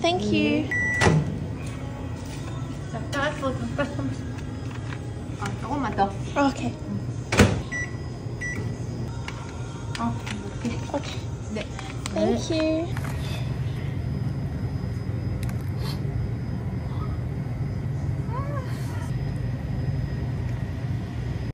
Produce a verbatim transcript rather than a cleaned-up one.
Thank you. 자, 잠깐. 아, 조금만 더. Okay. 어, 이렇게. Okay. 네. Thank you.